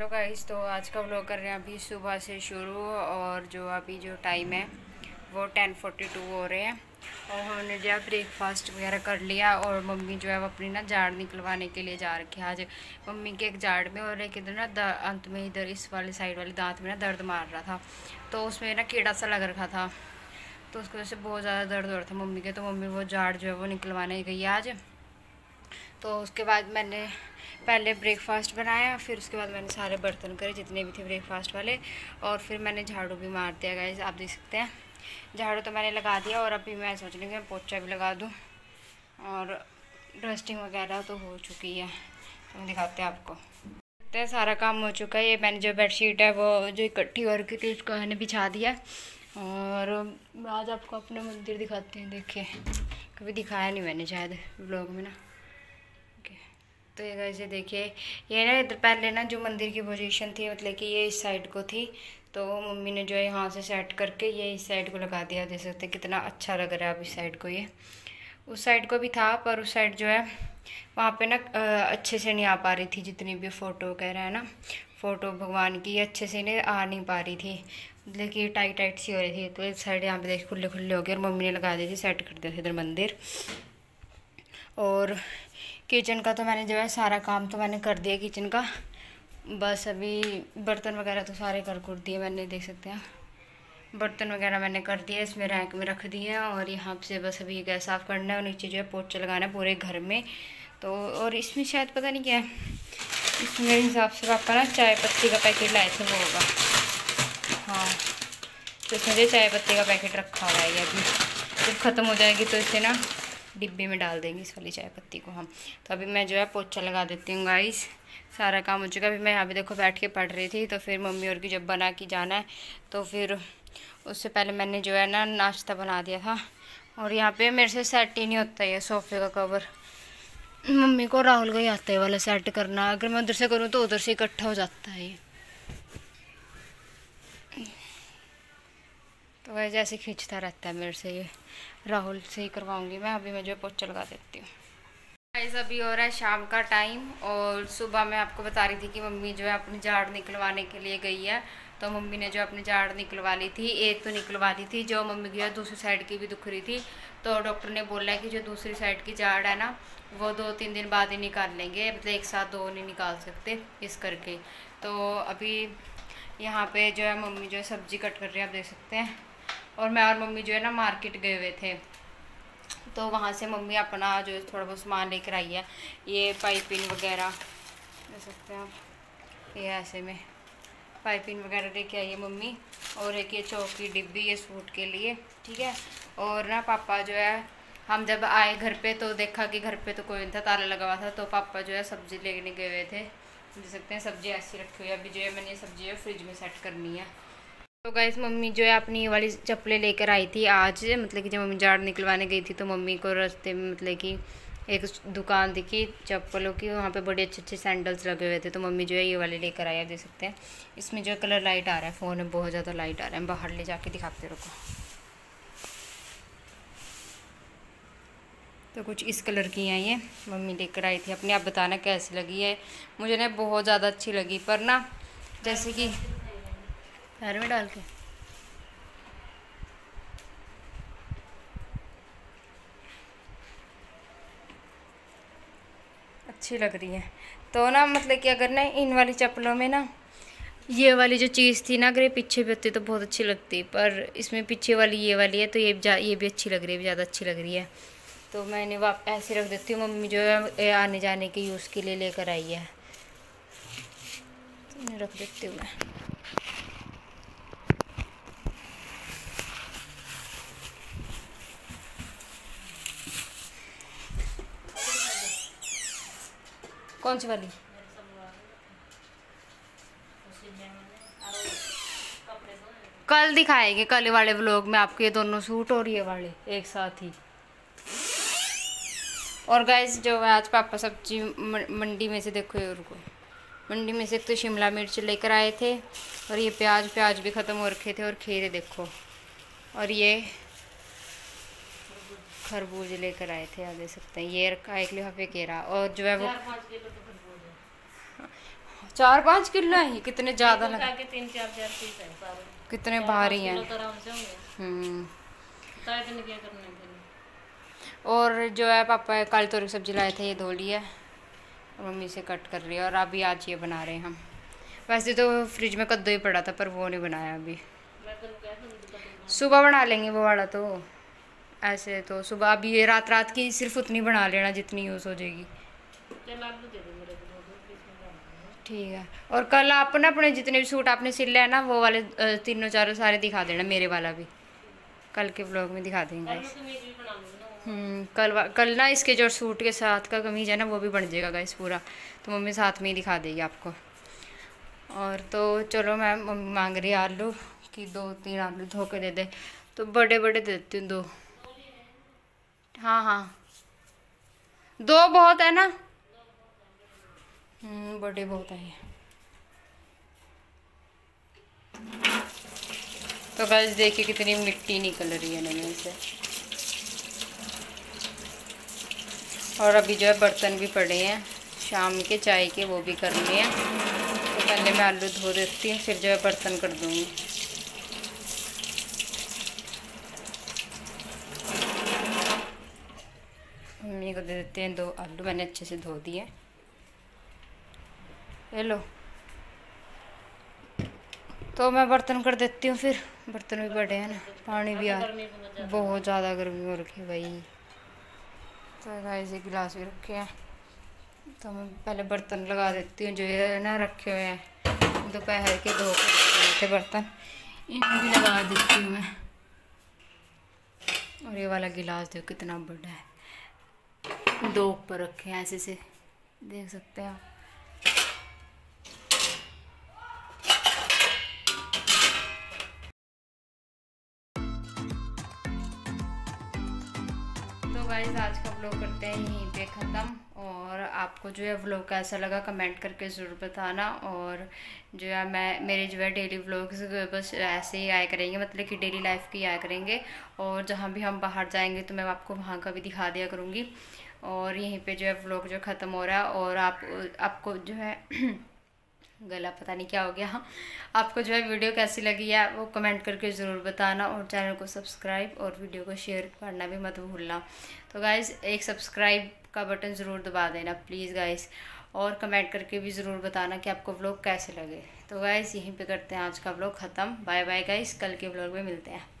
Hello guys, तो आज का व्लॉग कर रहे हैं अभी सुबह से शुरू। और जो अभी जो टाइम है वो 10:42 हो रहे हैं। और हमने जो है ब्रेकफास्ट वगैरह कर लिया। और मम्मी जो है वो अपनी ना जाड़ निकलवाने के लिए जा रखी है। आज मम्मी के एक जाड़ में और एक इधर ना अंत में इधर इस वाले साइड वाले दांत में ना दर्द मार रहा था, तो उसमें ना कीड़ा सा लग रखा था, तो उसकी वजह से बहुत ज़्यादा दर्द हो रहा था मम्मी के। तो मम्मी वो जाड़ जो है वो निकलवाने गई आज। तो उसके बाद मैंने पहले ब्रेकफास्ट बनाया, फिर उसके बाद मैंने सारे बर्तन करे जितने भी थे ब्रेकफास्ट वाले, और फिर मैंने झाड़ू भी मार दिया। गाइस आप देख सकते हैं झाड़ू तो मैंने लगा दिया। और अभी मैं सोच रही हूँ कि मैं पोछा भी लगा दूँ, और डस्टिंग वगैरह तो हो चुकी है। तो दिखाते हैं आपको। देखते हैं सारा काम हो चुका है। ये मैंने जो बेडशीट है वो जो इकट्ठी हो रखी थी उसको मैंने बिछा दिया। और आज आपको अपना मंदिर दिखाते हैं। देखिए कभी दिखाया नहीं मैंने शायद व्लॉग में ना। तो ये गाइस ये देखिए, ये ना इधर पहले ना जो मंदिर की पोजीशन थी मतलब कि ये इस साइड को थी, तो मम्मी ने जो है यहाँ से सेट करके ये इस साइड को लगा दिया। देख सकते हैं कितना अच्छा लग रहा है अब इस साइड को। ये उस साइड को भी था पर उस साइड जो है वहाँ पे ना अच्छे से नहीं आ पा रही थी। जितनी भी फ़ोटो कह रहा है ना, फ़ोटो भगवान की अच्छे से नहीं आ नहीं पा रही थी, मतलब कि टाइट टाइट सी हो रही थी। तो इस साइड यहाँ पे देख खुले खुले हो गए और मम्मी ने लगा दी थी, सेट कर दिया था इधर मंदिर। और किचन का तो मैंने जो है सारा काम तो मैंने कर दिया किचन का, बस अभी बर्तन वगैरह तो सारे कर दिए मैंने। देख सकते हैं बर्तन वगैरह मैंने कर दिए, इसमें रैक में रख दिए हैं। और यहाँ से बस अभी गैस साफ़ करना है और नीचे जो है पोछा लगाना है पूरे घर में। तो और इसमें शायद पता नहीं क्या है, इसमें मेरे हिसाब से पापा ना चाय पत्ती का पैकेट लाए थे, वो होगा। हाँ, तो इसमें जो चाय पत्ती का पैकेट रखा हुआ है। ये अभी जब ख़त्म हो जाएगी तो इसे ना डिब्बे में डाल देंगे इस वाली चाय पत्ती को हम। तो अभी मैं जो है पोछा लगा देती हूँ गाइस। सारा काम हो चुका। अभी मैं यहाँ पे देखो बैठ के पढ़ रही थी, तो फिर मम्मी और की जब बना के जाना है तो फिर उससे पहले मैंने जो है ना नाश्ता बना दिया था। और यहाँ पे मेरे से सेट ही नहीं होता ये सोफ़े का कवर। मम्मी को राहुल का ही आता है वाला सेट करना, अगर मैं उधर से करूँ तो उधर से इकट्ठा हो जाता है ये। तो वैसे ऐसे खींचता रहता है मेरे से ये। राहुल से ही करवाऊँगी मैं। अभी मैं जो है पोछा लगा देती हूँ। गाइस अभी हो रहा है शाम का टाइम, और सुबह मैं आपको बता रही थी कि मम्मी जो है अपनी झाड़ निकलवाने के लिए गई है। तो मम्मी ने जो अपनी झाड़ निकलवा ली थी, एक तो निकलवा ली थी, जो मम्मी की दूसरी साइड की भी दुख रही थी। तो डॉक्टर ने बोला है कि जो दूसरी साइड की झाड़ है ना वो 2-3 दिन बाद ही निकाल लेंगे, मतलब एक साथ दो नहीं निकाल सकते इस करके। तो अभी यहाँ पे जो है मम्मी जो है सब्जी कट कर रही है, आप देख सकते हैं। और मैं और मम्मी जो है ना मार्केट गए हुए थे, तो वहाँ से मम्मी अपना जो है थोड़ा बहुत सामान लेकर आई है। ये पाइपिंग वगैरह देख सकते हैं आप, ये ऐसे में पाइपिंग वगैरह लेके आई है मम्मी। और एक ये चौक की डिब्बी, ये सूट के लिए, ठीक है। और ना पापा जो है, हम जब आए घर पे तो देखा कि घर पे तो कोई नहीं था, ताला लगा हुआ था। तो पापा जो है सब्ज़ी लेने गए हुए थे। देख सकते हैं सब्ज़ी ऐसी रखी हुई है। अभी जो है मैंने ये सब्ज़ी है फ्रिज में सेट करनी है। तो गाइस मम्मी जो है अपनी ये वाली चप्पलें लेकर आई थी आज, मतलब कि जब मम्मी झाड़ निकलवाने गई थी तो मम्मी को रास्ते में मतलब कि एक दुकान दिखी चप्पलों की, वहाँ पे बड़े अच्छे अच्छे सैंडल्स लगे हुए थे। तो मम्मी जो है ये वाले लेकर आई है, देख सकते हैं। इसमें जो कलर लाइट आ रहा है, फ़ोन में बहुत ज़्यादा लाइट आ रहा है, बाहर ले जाके दिखाते रुको। तो कुछ इस कलर की हैं ये, मम्मी लेकर आई थी अपनी। आप बताना कैसी लगी है। मुझे ना बहुत ज़्यादा अच्छी लगी, पर ना जैसे कि पैर में डाल के अच्छी लग रही है। तो ना मतलब कि अगर ना इन वाली चप्पलों में ना ये वाली जो चीज़ थी ना, अगर ये पीछे भी होती तो बहुत अच्छी लगती, पर इसमें पीछे वाली ये वाली है तो ये भी अच्छी लग रही है, ज़्यादा अच्छी लग रही है। तो मैंने वापस ऐसे रख देती हूँ। मम्मी जो है आने जाने के यूज़ के लिए लेकर आई है, तो इन्हें रख देती हूँ मैं। कौन सी वाली? कल दिखाएंगे, कल वाले व्लॉग में आपके ये दोनों सूट और ये वाले एक साथ ही। और गाइस जो है आज पापा सब्जी मंडी में से, देखो ये उनको मंडी में से तो शिमला मिर्च लेकर आए थे, और ये प्याज भी ख़त्म हो रखे थे। और खीरे देखो, और ये खरबूज लेकर आए थे, आप देख सकते हैं। ये रखा 1 लिफाफे केरा, और जो है वो 4-5 किलो है, कितने ज्यादा लगे। 3-4 पीस है सारे, कितने भारी हैं। और जो है पापा काली तोरी की सब्जी लाए थे, ये धो ली है, मम्मी से कट कर रही है। और अभी आज ये बना रहे हैं हम। वैसे तो फ्रिज में कद्दू ही पड़ा था, पर वो नहीं बनाया अभी, सुबह बना लेंगे वो वाला। तो ऐसे तो सुबह अभी ये रात की सिर्फ उतनी बना लेना जितनी यूज़ हो जाएगी। ठीक है। और कल आप ना अपने जितने भी सूट आपने सिले हैं ना, वो वाले 3-4 सारे दिखा देना, मेरे वाला भी कल के व्लॉग में दिखा देंगे। कल ना इसके जो सूट के साथ का कमीज है ना, वो भी बन जाएगा गाइस पूरा, तो मम्मी साथ में ही दिखा देगी आपको। और तो चलो, मैं मम्मी मांग रही है आलू कि 2-3 आलू धो के दे दे, तो बड़े बड़े देती हूँ 2। हाँ हाँ, 2 बहुत है ना। बड़े बहुत है। तो गाइस देखिए कितनी मिट्टी निकल रही है नमी से। और अभी जो है बर्तन भी पड़े हैं शाम के चाय के, वो भी करने हैं। तो पहले मैं आलू धो देती हूँ, फिर जो है बर्तन कर दूँगी। मम्मी को दे देते हैं 2 आलू, मैंने अच्छे से धो दिए। ले लो। तो मैं बर्तन कर देती हूँ, फिर बर्तन भी बड़े हैं ना, पानी भी आ बहुत ज़्यादा गर्मी हो रखी है भाई। तो गाइस ये गिलास भी रखे हैं, तो मैं पहले बर्तन लगा देती हूँ। जो है ना रखे हुए हैं दोपहर के 2 थे बर्तन, इन्हें भी लगा देती हूँ मैं। और ये वाला गिलास देखो कितना बड़ा है, 2 ऊपर रखे हैं ऐसे से, देख सकते हैं आप। तो गाइस आज का व्लॉग करते हैं यहीं पे ख़त्म। और आपको जो है व्लॉग कैसा लगा कमेंट करके ज़रूर बताना। और जो है मेरे जो है डेली व्लॉग्स बस ऐसे ही आया करेंगे, मतलब कि डेली लाइफ की आया करेंगे। और जहाँ भी हम बाहर जाएंगे तो मैं आपको वहाँ का भी दिखा दिया करूँगी। और यहीं पे जो है व्लॉग जो ख़त्म हो रहा है। और आपको जो है गला पता नहीं क्या हो गया, आपको जो है वीडियो कैसी लगी है वो कमेंट करके ज़रूर बताना। और चैनल को सब्सक्राइब और वीडियो को शेयर करना भी मत भूलना। तो गाइज़ एक सब्सक्राइब का बटन ज़रूर दबा देना प्लीज़ गाइज़। और कमेंट करके भी ज़रूर बताना कि आपको व्लॉग कैसे लगे। तो गाइज़ यहीं पे करते हैं आज का व्लॉग ख़त्म। बाय बाय गाइज़, कल के व्लॉग में मिलते हैं।